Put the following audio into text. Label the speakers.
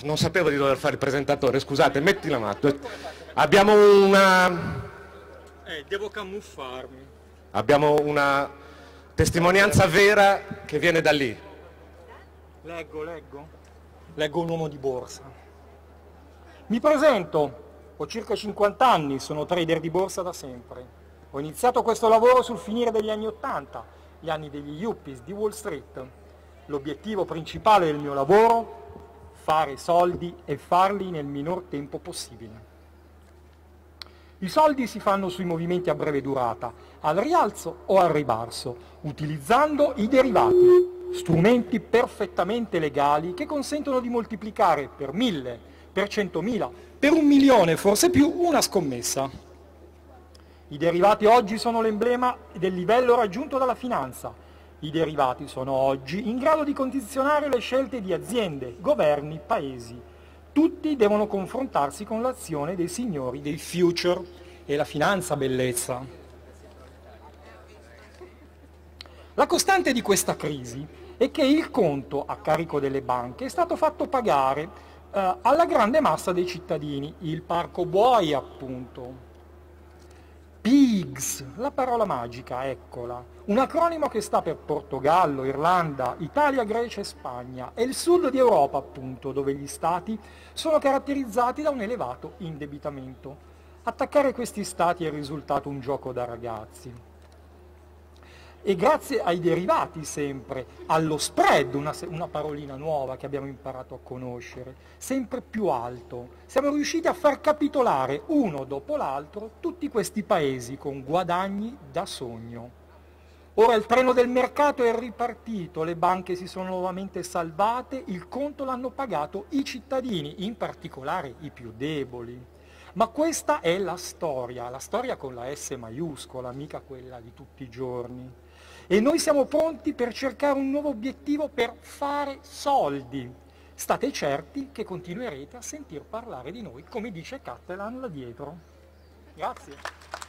Speaker 1: Non sapevo di dover fare il presentatore, scusate, metti la mano. Abbiamo una...
Speaker 2: Devo camuffarmi.
Speaker 1: Abbiamo una testimonianza vera che viene da lì.
Speaker 2: Leggo un uomo di borsa. Mi presento, ho circa 50 anni, sono trader di borsa da sempre. Ho iniziato questo lavoro sul finire degli anni 80, gli anni degli yuppies di Wall Street. L'obiettivo principale del mio lavoro? Fare soldi e farli nel minor tempo possibile. I soldi si fanno sui movimenti a breve durata, al rialzo o al ribasso, utilizzando i derivati, strumenti perfettamente legali che consentono di moltiplicare per 1000, per 100.000, per 1.000.000, forse più, una scommessa. I derivati oggi sono l'emblema del livello raggiunto dalla finanza. I derivati sono oggi in grado di condizionare le scelte di aziende, governi, paesi. Tutti devono confrontarsi con l'azione dei signori dei future e la finanza bellezza. La costante di questa crisi è che il conto a carico delle banche è stato fatto pagare alla grande massa dei cittadini, il parco buoi appunto. PIGS, la parola magica, eccola, un acronimo che sta per Portogallo, Irlanda, Italia, Grecia e Spagna, e il sud di Europa appunto, dove gli stati sono caratterizzati da un elevato indebitamento. Attaccare questi stati è risultato un gioco da ragazzi. E grazie ai derivati sempre, allo spread, una parolina nuova che abbiamo imparato a conoscere, sempre più alto, siamo riusciti a far capitolare uno dopo l'altro tutti questi paesi con guadagni da sogno. Ora il treno del mercato è ripartito, le banche si sono nuovamente salvate, il conto l'hanno pagato i cittadini, in particolare i più deboli. Ma questa è la storia con la S maiuscola, mica quella di tutti i giorni. E noi siamo pronti per cercare un nuovo obiettivo per fare soldi. State certi che continuerete a sentir parlare di noi, come dice Catalan là dietro. Grazie.